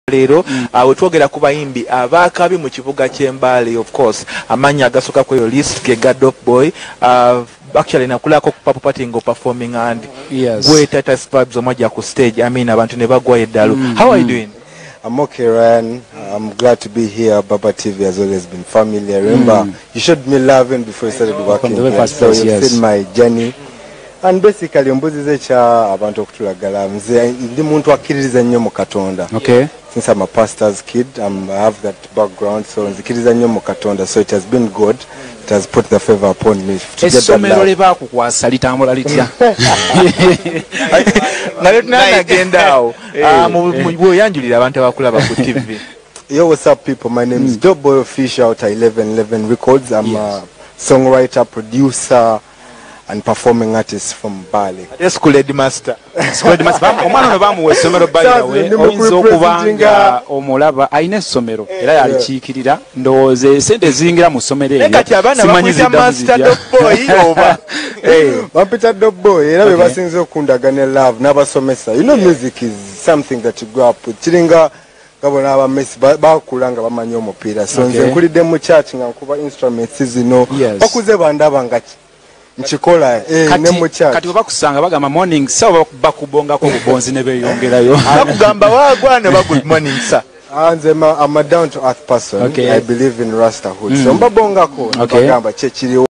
Lero wetwogera ku bayimbi abakabi mu kibuga ky'Embale. Of course amanya agasoka ku yo list ke Dope Boy actually nakulako ku Papa Party ngo performing and gwe Tata Vibes omaja ku stage. I mean abantu ne bagwa eddalu. How are you doing? I'm okay, Ryan. I'm glad to be here. Baba TV has always been family. I remember you showed me love before you started working here, so you've seen my journey. And basically mbuzize cha abantu okutulagala nze ndi muntu akiririza nnyo mu Katonda. Okay. Since I'm a pastor's kid, I have that background, so nzikiriza nnyo mu Katonda, so it has been good. It has put the favor upon me to get that love. Leba kukwasa litambula litya. Ngale tunagenda awo. Mu yanjulira abantu abakulaba ku TV. Yo, what's up, people? My name is Dope Boy Official at 1111 Records. I'm a songwriter, producer, and performing artist from Bali. School headmaster. School headmaster. Omwana no bamu wesomero by the way. Oyinza okubanga omulaba ayina essomero era yalikiikirira ndowooze sente zingira mu ssomero eryo. Kati abaana bakwita Master Dope Boy oba. Bampita Dope Boy era be basinze okundagana love n'abasomesa. You know, music is something that you grow up with. Kiringa gabona abamesi bakulanga bamanyi omupiira. So nze nkulidde mu church nga nkuba instruments zino. Bakuze bandaba nga nchikola ne mu church. Kati bakusanga bagamba morning sawa bakubonga ko bubonzi ne beyongerayo. Bakugamba wagwana ba good morning sir. I'm a down to earth person. I believe in Rastahood. So mbabonga ko bagamba che kiri